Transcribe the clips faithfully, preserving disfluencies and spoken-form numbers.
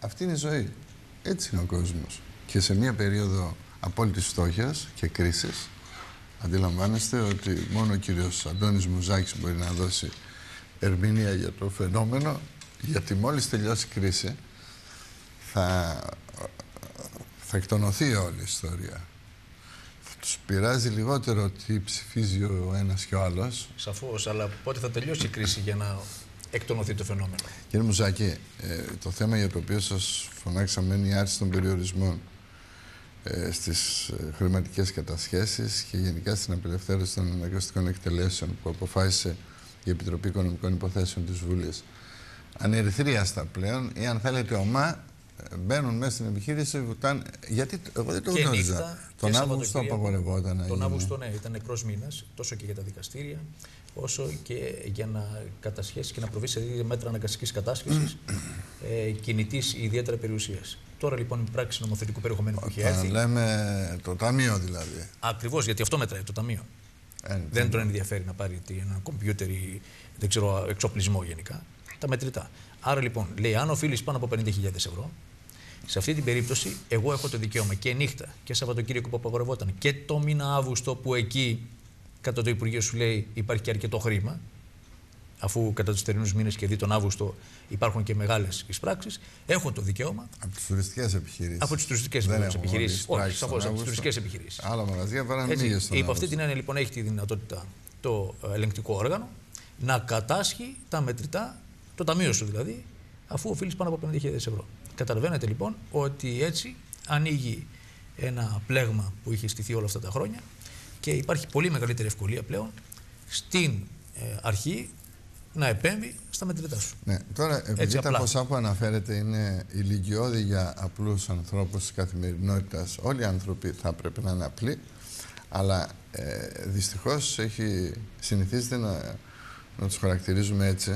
αυτή είναι η ζωή. Έτσι είναι ο κόσμος. Και σε μια περίοδο απόλυτης φτώχειας και κρίσης, αντιλαμβάνεστε ότι μόνο ο κύριος Αντώνης Μουζάκης μπορεί να δώσει ερμηνεία για το φαινόμενο, γιατί μόλις τελειώσει η κρίση θα, θα εκτονωθεί όλη η ιστορία. Θα τους πειράζει λιγότερο ότι ψηφίζει ο ένας και ο άλλος. Σαφώς, αλλά πότε θα τελειώσει η κρίση για να εκτονωθεί το φαινόμενο? Κύριε Μουζάκη, ε, το θέμα για το οποίο σας φωνάξαμε είναι η άρση των περιορισμών ε, στις ε, χρηματικές κατασχέσεις και γενικά στην απελευθέρωση των αναγκαστικών εκτελέσεων που αποφάσισε η Επιτροπή Οικονομικών Υποθέσεων της Βουλής. Ανερυθρίαστα πλέον, ή αν θέλετε ομά, μπαίνουν μέσα στην επιχείρηση, βουτάν, γιατί εγώ δεν το γνώριζα. Τον Αύγουστο απαγορευόταν. Τον Αύγουστο, ναι, ήταν νεκρός μήνας, τόσο και για τα δικαστήρια, όσο και για να κατασχέσει και να προβεί σε μέτρα αναγκαστικής κατάσχεσης ε, κινητής ιδιαίτερα περιουσίας. Τώρα λοιπόν η πράξη νομοθετικού περιεχομένου που έχει έρθει. Λέμε το ταμείο δηλαδή. Ακριβώς, γιατί αυτό μετράει το ταμείο. Ε, δεν τον ενδιαφέρει να πάρει ένα κομπιούτερ ή δεν ξέρω, εξοπλισμό γενικά. Τα μετρητά. Άρα λοιπόν, λέει, αν οφείλεις πάνω από πενήντα χιλιάδες ευρώ, σε αυτή την περίπτωση, εγώ έχω το δικαίωμα και νύχτα και Σαββατοκύριακο που απαγορευόταν και το μήνα Αύγουστο που εκεί κατά το Υπουργείο σου λέει υπάρχει και αρκετό χρήμα, αφού κατά τους τερινούς μήνες και δει τον Αύγουστο υπάρχουν και μεγάλες εισπράξεις, έχω το δικαίωμα. Από τις τουριστικές επιχειρήσεις. Από τις τουριστικές επιχειρήσεις. Όχι, σαφώς από τις τουριστικές επιχειρήσεις. Άλλα μαγαζιά βάλανε μύγες στον υπό αυτή την έννοια λοιπόν έχει τη δυνατότητα το ελεγκτικό όργανο να κατάσχει τα μετρητά, το ταμείο σου δηλαδή, αφού οφείλεις πάνω από πενήντα χιλιάδες ευρώ. Καταλαβαίνετε λοιπόν ότι έτσι ανοίγει ένα πλέγμα που είχε στηθεί όλα αυτά τα χρόνια και υπάρχει πολύ μεγαλύτερη ευκολία πλέον στην ε, αρχή να επέμβει στα μετρητά σου. Ναι, τώρα επειδή τα ποσά που αναφέρετε είναι ηλικιώδη για απλούς ανθρώπους της καθημερινότητας, όλοι οι άνθρωποι θα πρέπει να είναι απλοί, αλλά ε, δυστυχώς έχει συνηθίζεται να, να τους χαρακτηρίζουμε έτσι.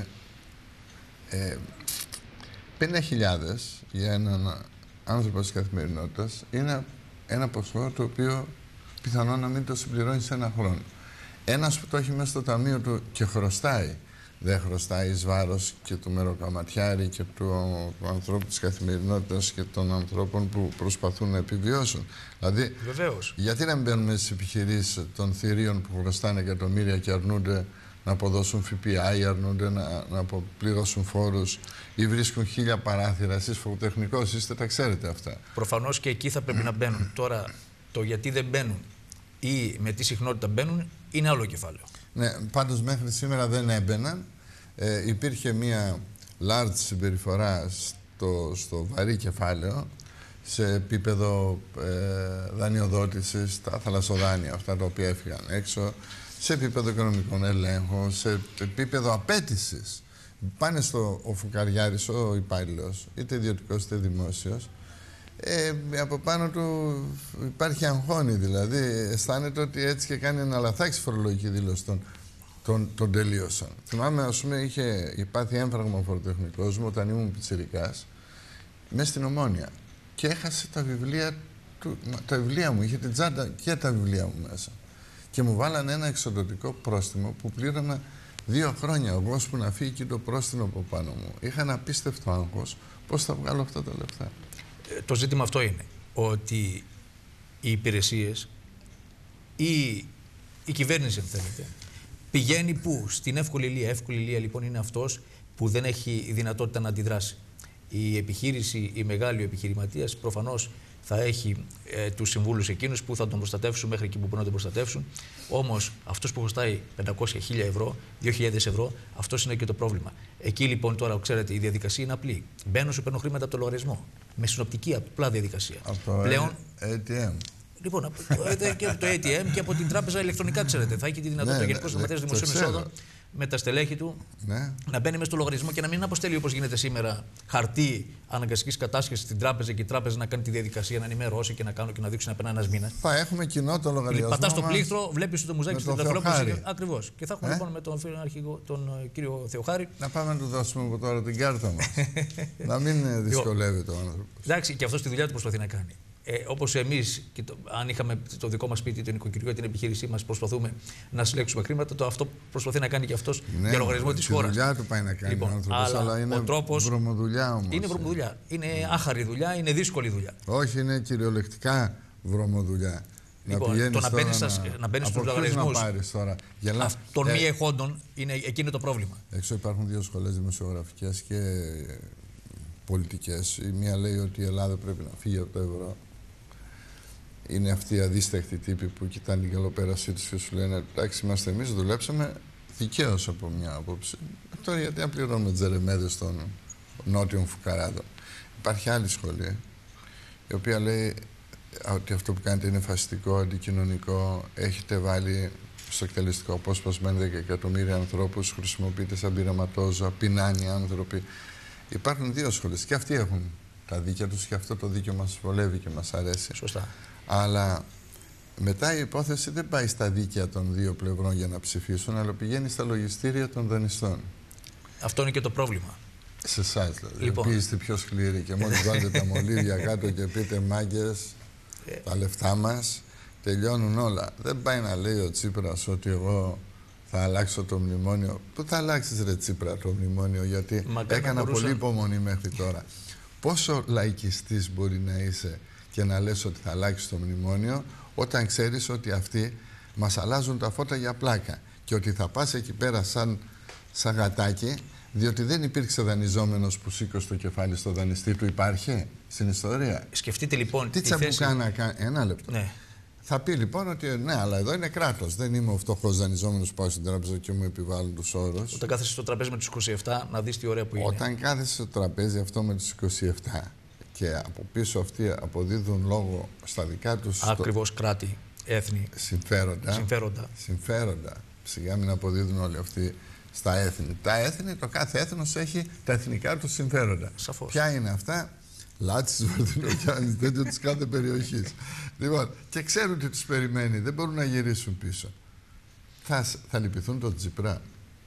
Ε, πενήντα χιλιάδες για έναν άνθρωπο της καθημερινότητας είναι ένα ποσό το οποίο πιθανόν να μην το συμπληρώνει σε ένα χρόνο. Ένας που το έχει μέσα στο ταμείο του και χρωστάει, δεν χρωστάει εις βάρος και του μεροκαματιάρη και του, του ανθρώπου της καθημερινότητας και των ανθρώπων που προσπαθούν να επιβιώσουν. Δηλαδή, βεβαίως, γιατί να μην μπαίνουμε στις επιχειρήσεις των θηρίων που χρωστάνε εκατομμύρια και αρνούνται να αποδώσουν ΦΠΑ ή αρνούνται να, να αποπληρώσουν φόρους ή βρίσκουν χίλια παράθυρα. Εσείς φωτοτεχνικός είστε, τα ξέρετε αυτά. Προφανώς και εκεί θα πρέπει να μπαίνουν. Τώρα, το γιατί δεν μπαίνουν ή με τι συχνότητα μπαίνουν είναι άλλο κεφάλαιο. Ναι, πάντως μέχρι σήμερα δεν έμπαιναν. Ε, υπήρχε μια large συμπεριφορά στο, στο βαρύ κεφάλαιο σε επίπεδο ε, δανειοδότησης, τα θαλασσοδάνεια, αυτά τα οποία έφυγαν έξω, σε επίπεδο οικονομικών ελέγχων, σε επίπεδο απέτησης. Πάνε στο ο φουκαριάρης, ο υπάλληλος, είτε ιδιωτικός είτε δημόσιος, ε, από πάνω του υπάρχει αγχώνη, δηλαδή αισθάνεται ότι έτσι και κάνει ένα λαθάκι φορολογική δήλωση των, των, των τελείωσαν. Θυμάμαι, ας πούμε, είχε υπάθει έμφραγμα ο φοροτεχνικός μου όταν ήμουν πιτσιρικάς μέσα στην Ομόνια και έχασε τα βιβλία, του, τα βιβλία μου, είχε την τσάντα και τα βιβλία μου μέσα. Και μου βάλανε ένα εξοδοτικό πρόστιμο που πλήρωνα δύο χρόνια. Εγώ ώσπου να φύγει και το πρόστιμο από πάνω μου. Είχα ένα απίστευτο άγχος πώς θα βγάλω αυτά τα λεφτά. Ε, το ζήτημα αυτό είναι ότι οι υπηρεσίες ή η κυβέρνηση, αν θέλετε, πηγαίνει πού? Στην εύκολη λία. Εύκολη λία λοιπόν είναι αυτός που δεν έχει δυνατότητα να αντιδράσει. Η επιχείρηση, η μεγάλη επιχειρηματίας προφανώς θα έχει ε, τους συμβούλους εκείνους που θα τον προστατεύσουν μέχρι εκεί που μπορούν να τον προστατεύσουν. Όμως αυτός που χρωστάει πεντακόσια χίλια ευρώ, δύο χιλιάδες ευρώ, αυτός είναι και το πρόβλημα. Εκεί λοιπόν τώρα, ξέρετε, η διαδικασία είναι απλή. Μπαίνω, σου παίρνω χρήματα από το λογαριασμό. Με συνοπτική απλά διαδικασία. Από το πλέον, έι τι εμ. Λοιπόν, από το, και από το έι τι εμ και από την τράπεζα ηλεκτρονικά, ξέρετε. Θα έχει τη δυνατότητα ο Γενικός Γραμματέας Δημοσίων Εισόδων με τα στελέχη του ναι. να μπαίνει μέσα στο λογαριασμό και να μην αποστέλει όπως γίνεται σήμερα χαρτί αναγκαστικής κατάσχεσης στην τράπεζα και η τράπεζα να κάνει τη διαδικασία, να ενημερώσει και να κάνω και να δείξει να περνάει ένας μήνας. Θα έχουμε κοινό το λογαριασμό. Πατάς το πλήκτρο, βλέπεις το μουζάκι στην Θεοχάρη. Ακριβώς. Και θα έχουμε ε? λοιπόν με τον αρχηγό, τον κύριο Θεοχάρη. Να πάμε να του δώσουμε από τώρα την κάρτα μας. Να μην δυσκολεύεται ο άνθρωπος. Εντάξει, και αυτό τη δουλειά του προσπαθεί να κάνει. Ε, όπως εμείς, αν είχαμε το δικό μας σπίτι, το νοικοκυριό, την επιχείρησή μας, προσπαθούμε να συλλέξουμε χρήματα, το αυτό προσπαθεί να κάνει και αυτός ναι, για λογαριασμό της χώρας. Τη δουλειά του πάει να κάνει λοιπόν, ο άνθρωπος, αλλά, αλλά είναι τρόπος, βρωμοδουλειά όμως. Είναι βρωμοδουλειά. Είναι mm. άχαρη δουλειά, είναι δύσκολη δουλειά. Όχι, είναι κυριολεκτικά βρωμοδουλειά. Λοιπόν, να το να μπαίνεις να... στους λογαριασμούς των μη εχόντων είναι εκείνο το πρόβλημα. Έξω υπάρχουν δύο σχολές δημοσιογραφικές και πολιτικές. Η μία λέει ότι η Ελλάδα πρέπει να φύγει από το ευρώ. Είναι αυτοί οι αδίστακτοι τύποι που κοιτάνε την καλοπέρασή τους και σου λένε εντάξει, είμαστε εμείς, δουλέψαμε δικαίως από μια άποψη. Τώρα γιατί να πληρώνουμε τζερεμέδες των νότιων φουκαράδων. Υπάρχει άλλη σχολή, η οποία λέει ότι αυτό που κάνετε είναι φασιστικό, αντικοινωνικό, έχετε βάλει στο εκτελεστικό απόσπασμα δέκα εκατομμύρια ανθρώπους, χρησιμοποιείτε σαν πειραματόζωα, πεινάνε οι άνθρωποι. Υπάρχουν δύο σχολές και αυτοί έχουν τα δίκαια τους και αυτό το δίκαιο μας βολεύει και μας αρέσει. Σωστά. Αλλά μετά η υπόθεση δεν πάει στα δίκαια των δύο πλευρών για να ψηφίσουν, αλλά πηγαίνει στα λογιστήρια των δανειστών. Αυτό είναι και το πρόβλημα. Σε εσάς δηλαδή. Λοιπόν. Επίσης είστε πιο σκληροί και μόλις βάλετε τα μολύβια κάτω και πείτε μάγκες, τα λεφτά μας, τελειώνουν όλα. Δεν πάει να λέει ο Τσίπρας ότι εγώ θα αλλάξω το μνημόνιο. Πού θα αλλάξεις ρε Τσίπρα το μνημόνιο, γιατί Μακά έκανα μπορούσα... πολύ υπομονή μέχρι τώρα. Πόσο λαϊκιστής μπορεί να είσαι και να λες ότι θα αλλάξεις το μνημόνιο, όταν ξέρεις ότι αυτοί μας αλλάζουν τα φώτα για πλάκα και ότι θα πας εκεί πέρα σαν, σαν γατάκι, διότι δεν υπήρξε δανειζόμενος που σήκωσε το κεφάλι στο δανειστή του. Υπάρχει στην ιστορία. Σκεφτείτε λοιπόν. Τι τσαμπουκά να κάνει. Ένα λεπτό. Ναι. Θα πει λοιπόν ότι ναι, αλλά εδώ είναι κράτος. Δεν είμαι ο φτωχός δανειζόμενος που πάω στην τράπεζα και μου επιβάλλουν τους όρους. Όταν κάθεσαι στο τραπέζι με τους είκοσι επτά, να δεις τι ωραία που είναι. Όταν κάθεσαι στο τραπέζι αυτό με τους είκοσι επτά και από πίσω αυτοί αποδίδουν λόγο στα δικά τους. Ακριβώς στο... κράτη, έθνη. Συμφέροντα. Συμφέροντα. Συμφέροντα. Σιγά μην αποδίδουν όλοι αυτοί στα έθνη. Τα έθνη, το κάθε έθνος έχει τα εθνικά του συμφέροντα. Σαφώς. Ποια είναι αυτά? Λάτσης, Βαρδινογιάννης, τέτοιο της κάθε περιοχής. Λοιπόν, και ξέρουν τι τους περιμένει, δεν μπορούν να γυρίσουν πίσω. Θα, θα λυπηθούν τον Τσίπρα,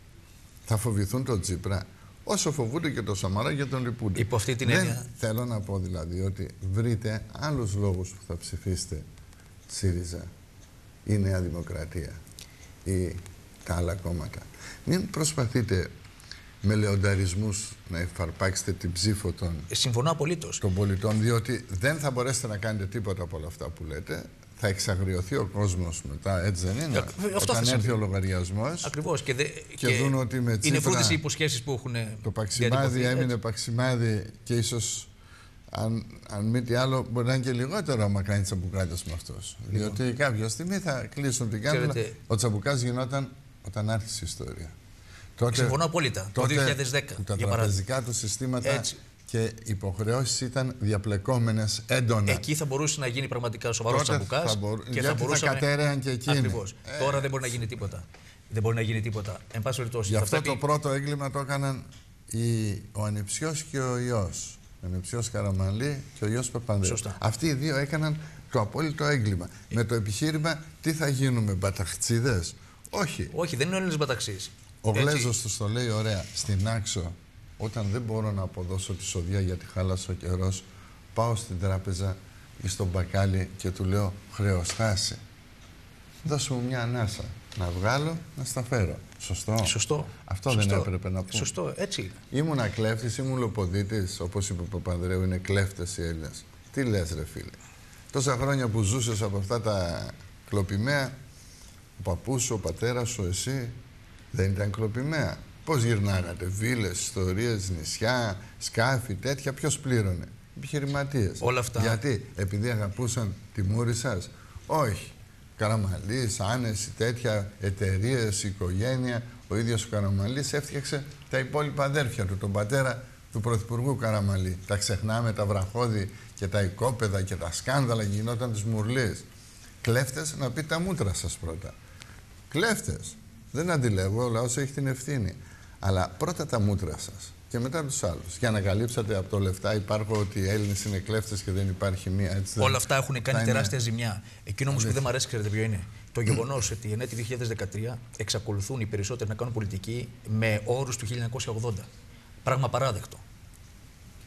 θα φοβηθούν τον Τσίπρα, όσο φοβούνται και τον Σαμαρά και τον λυπούνται. Υπό αυτή την δεν έννοια. Θέλω να πω δηλαδή ότι βρείτε άλλους λόγους που θα ψηφίσετε ΣΥΡΙΖΑ ή Νέα Δημοκρατία ή τα άλλα κόμματα. Μην προσπαθείτε με λεονταρισμούς να εφαρπάξετε την ψήφο των, Συμφωνώ απολύτως. των πολιτών, διότι δεν θα μπορέσετε να κάνετε τίποτα από όλα αυτά που λέτε. Θα εξαγριωθεί ο κόσμος μετά, έτσι δεν είναι? Ε, Όταν έρθει ο λογαριασμός. Ακριβώς. Και, δε, και, και δουν ότι με Τσίπρα είναι φρούδες οι υποσχέσεις που έχουν. Το παξιμάδι έμεινε έτσι. Παξιμάδι και ίσως αν, αν μη τι άλλο μπορεί να είναι και λιγότερο άμα κάνει τσαμπουκάτες με αυτός. Λοιπόν. Διότι κάποια στιγμή θα κλείσουν την κάμερα. Ο τσαμπουκάς γινόταν όταν άρχισε η ιστορία. Τότε, Συμφωνώ απόλυτα. Το δύο χιλιάδες δέκα. Τα τραπεζικά του συστήματα έτσι. Και υποχρεώσεις ήταν διαπλεκόμενες έντονα. Εκεί θα μπορούσε να γίνει πραγματικά σοβαρός τσαμπουκάς. Μπορού... Και θα μπορούσαμε... θα κατέρεαν και εκείνοι. Ακριβώς. Ε... Τώρα δεν μπορεί να γίνει τίποτα. Δεν μπορεί να γίνει τίποτα. Εν πάση περιπτώσει. Γι' αυτό πρέπει... το πρώτο έγκλημα το έκαναν οι... ο Ανεψιός και ο Υιός. Ο Ανεψιός Καραμανλή και ο Υιός Παπανδρέου. Αυτοί οι δύο έκαναν το απόλυτο έγκλημα. Ε... Με το επιχείρημα τι θα γίνουμε, μπαταχτσίδες? Όχι. Όχι, δεν είναι ο Έλληνας μπαταξής. Ο Γλέζος τους το λέει ωραία. Στην Άξο, όταν δεν μπορώ να αποδώσω τη σοδεία γιατί χάλασε ο καιρός, πάω στην τράπεζα ή στον μπακάλι και του λέω χρεοστάσαι. Δώσε μου μια ανάσα. Να βγάλω, να στα φέρω. Σωστό. Σωστό. Αυτό Σωστό. δεν έπρεπε να πω. Σωστό, έτσι είναι. Ήμουνα κλέφτης, ήμουν λοποδίτης, όπως είπε ο Παπανδρέου, είναι κλέφτες οι Έλληνες. Τι λες ρε φίλε? Τόσα χρόνια που ζούσες από αυτά τα κλοπημαία, ο παππούς σου, ο πατέρας σου, εσύ, δεν ήταν κλοπημαία? Πώς γυρνάγατε? Βίλες, ιστορίες, νησιά, σκάφη, τέτοια. Ποιος πλήρωνε? Επιχειρηματίες. Όλα αυτά. Γιατί? Επειδή αγαπούσαν τη μούρη σας? Όχι. Καραμανλής, Άνεση, τέτοια, εταιρείες, οικογένεια. Ο ίδιος ο Καραμανλής έφτιαξε τα υπόλοιπα αδέρφια του, τον πατέρα του Πρωθυπουργού Καραμανλή. Τα ξεχνάμε, τα βραχώδη και τα οικόπεδα και τα σκάνδαλα γινόταν της Μουρλής. Κλέφτες, να πει τα μούτρα σας πρώτα. Κλέφτες. Δεν αντιλέγω, ο λαός έχει την ευθύνη. Αλλά πρώτα τα μούτρα σας και μετά τους άλλους. Για να καλύψατε από το λεφτά, υπάρχω ότι οι Έλληνες είναι κλέφτες και δεν υπάρχει μία. Έτσι, όλα αυτά έχουν κάνει τεράστια είναι... ζημιά. Εκείνο όμως που δεν μου αρέσει, ξέρετε ποιο είναι? Το γεγονός ότι εν έτη δύο χιλιάδες δεκατρία εξακολουθούν οι περισσότεροι να κάνουν πολιτική με όρους του χίλια εννιακόσια ογδόντα. Πράγμα παράδεκτο.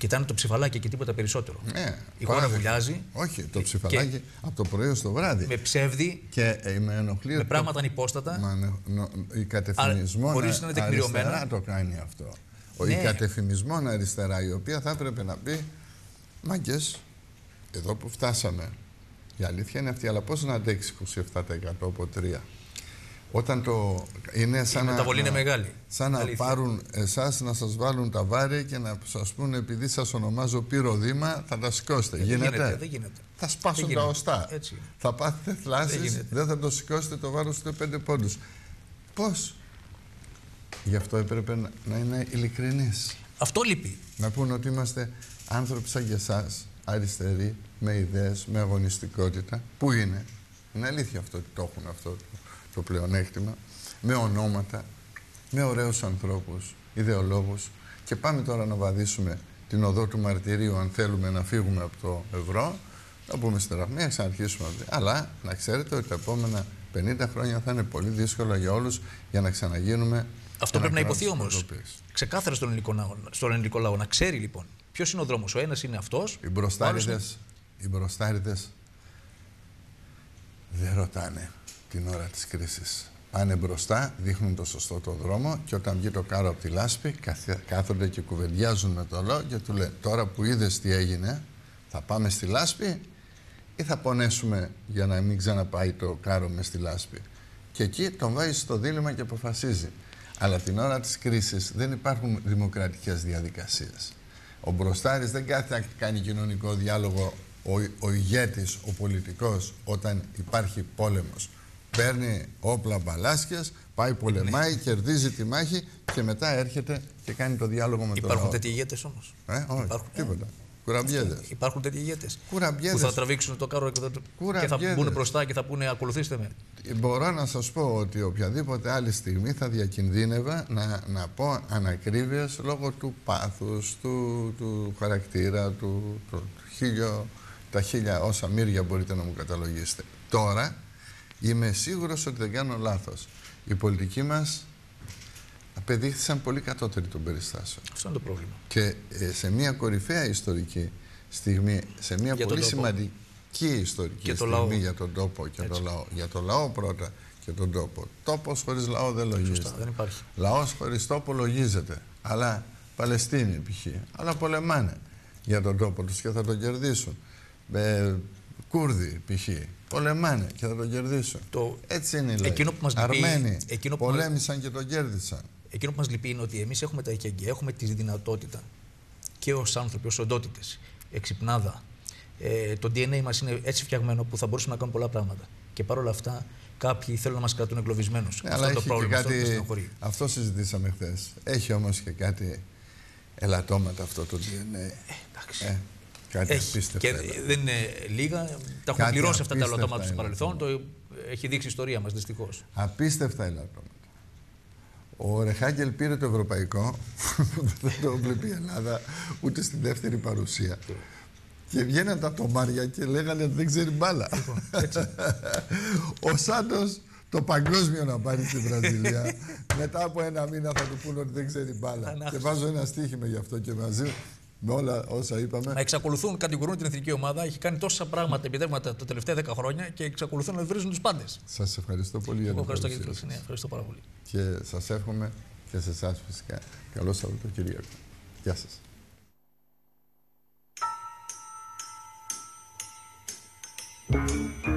Και ήταν το ψηφαλάκι και τίποτα περισσότερο. Ναι, η χώρα βουλιάζει. Όχι, το ψηφαλάκι και... από το πρωί στο βράδυ. Με ψεύδι. Και ε, με ενοχλεί. Με πράγματα ανυπόστατα. Μα, νο, νο, η κατευθυνισμόνα αριστερά το κάνει αυτό. Ναι. Η κατευθυνισμόνα αριστερά, η οποία θα έπρεπε να πει μάγκες, εδώ που φτάσαμε. Η αλήθεια είναι αυτή, αλλά πώς να αντέξει είκοσι επτά τοις εκατό από τρία. Όταν το είναι σαν η μεταβολή να, είναι μεγάλη. Σαν να πάρουν εσάς, να σας βάλουν τα βάρη και να σας πούνε επειδή σας ονομάζω Πύρο Δήμα, θα τα σηκώσετε. Δεν γίνεται. γίνεται, δεν γίνεται. Θα σπάσουν δεν τα οστά. Έτσι. Θα πάθετε θλάσσεις, δεν, δεν θα το σηκώσετε το βάρος ούτε πέντε πόντους. Πώς? Γι' αυτό έπρεπε να, να είναι ειλικρινείς. Αυτό λείπει. Να πούνε ότι είμαστε άνθρωποι σαν και εσάς, αριστεροί, με ιδέες, με αγωνιστικότητα. Πού είναι? Είναι αλήθεια αυτό ότι το έχουν αυτό το, το πλεονέκτημα. Με ονόματα, με ωραίους ανθρώπους, ιδεολόγους. Και πάμε τώρα να βαδίσουμε την οδό του μαρτυρίου αν θέλουμε να φύγουμε από το ευρώ. Να πούμε στη Ραχμία, ξαναρχίσουμε. Αλλά να ξέρετε ότι τα επόμενα πενήντα χρόνια θα είναι πολύ δύσκολα για όλους για να ξαναγίνουμε. Αυτό πρέπει να υποθεί όμως ξεκάθαρα στον ελληνικό, λαό, στον ελληνικό λαό. Να ξέρει λοιπόν ποιος είναι ο δρόμος. Ο ένας είναι αυτός. Οι μπροστάριδες, οι μπροστάριδες δεν ρωτάνε την ώρα της κρίσης. Πάνε μπροστά, δείχνουν το σωστό το δρόμο και όταν βγει το κάρο από τη λάσπη κάθονται και κουβεντιάζουν με το λόγο και του λένε τώρα που είδες τι έγινε, θα πάμε στη λάσπη ή θα πονέσουμε για να μην ξαναπάει το κάρο μες στη λάσπη. Και εκεί τον βάζει στο δίλημμα και αποφασίζει. Αλλά την ώρα της κρίσης δεν υπάρχουν δημοκρατικές διαδικασίες. Ο μπροστάρης δεν κάθεται να κάνει κοινωνικό διάλογο, ο, ο ηγέτης, ο πολιτικός, όταν υπάρχει πόλεμος. Παίρνει όπλα μπαλάσκες, πάει πολεμάει, κερδίζει τη μάχη και μετά έρχεται και κάνει το διάλογο με τον λαό. Υπάρχουν τέτοιοι ηγέτες όμως? Ε, όχι, υπάρχουν, τίποτα. Κουραμπιέδες. Υπάρχουν τέτοιοι ηγέτες που θα τραβήξουν το κάρο και θα, και θα μπουν μπροστά και θα πούνε ακολουθήστε με. Μπορώ να σας πω ότι οποιαδήποτε άλλη στιγμή θα διακινδύνευα να, να πω ανακρίβειες λόγω του πάθους, του, του χαρακτήρα, του, του, του χίλιο, τα χίλια όσα μύρια μπορείτε να μου καταλογίσετε. Τώρα είμαι σίγουρος ότι δεν κάνω λάθος. Οι πολιτικοί μας απεδείχθησαν πολύ κατώτεροι των περιστάσεων. Αυτό είναι το πρόβλημα. Και ε, σε μια κορυφαία ιστορική στιγμή, σε μια για πολύ σημαντική ιστορική και στιγμή το για τον τόπο και τον λαό. Για τον λαό πρώτα και τον τόπο. Τόπος χωρίς λαό δεν λογίζεται. Σωστά, δεν υπάρχει. Λαός χωρίς τόπο λογίζεται. Αλλά Παλαιστίνη π.χ. Αλλά πολεμάνε για τον τόπο τους και θα τον κερδίσουν. Ε, Κούρδοι π.χ. πολεμάνε και θα τον κερδίσουν. Το... Έτσι είναι η λαϊκή. Εκείνο που μας λυπεί, Αρμένοι εκείνο που πολέμησαν μας... και τον κέρδισαν. Εκείνο που μας λυπεί είναι ότι εμείς έχουμε τα εχέγγυα, έχουμε τη δυνατότητα και ως άνθρωποι, ως οντότητες, εξυπνάδα. Ε, το ντι εν έι μας είναι έτσι φτιαγμένο που θα μπορούσαμε να κάνουμε πολλά πράγματα. Και παρόλα αυτά, κάποιοι θέλουν να μας κρατούν εγκλωβισμένους. Ναι, αυτό είναι το πρόβλημα. Κάτι... Αυτό, αυτό συζητήσαμε χθες. Έχει όμως και κάτι ελαττώματα αυτό το ντι εν έι. Ε, εντάξει. Ε, κάτι έχει. απίστευτα. Και δεν είναι λίγα. Τα έχουμε πληρώσει αυτά τα ελαττώματα στο παρελθόν. Το έχει δείξει η ιστορία μας δυστυχώς. Απίστευτα ελαττώματα. Ο Ρεχάγκελ πήρε το ευρωπαϊκό, δεν το βλέπει η Ελλάδα ούτε στην δεύτερη παρουσία. Και βγαίναν τα τομάρια και λέγανε ότι δεν ξέρει μπάλα. Ο Σάντος το παγκόσμιο να πάρει στη Βραζιλία. Μετά από ένα μήνα θα του πούνε ότι δεν ξέρει μπάλα. Και βάζω ένα στοίχημα γι' αυτό και μαζί με όλα όσα είπαμε. Να εξακολουθούν, κατηγορούν την εθνική ομάδα. Έχει κάνει τόσα πράγματα, επιτεύγματα τα τελευταία δέκα χρόνια και εξακολουθούν να βρίζουν τους πάντες. Σας ευχαριστώ πολύ για την ευχαριστώ και την ευχαριστώ πάρα πολύ. Και σας εύχομαι και σε εσάς φυσικά καλό Σαββατοκύριακο. Γεια σας. Thank you.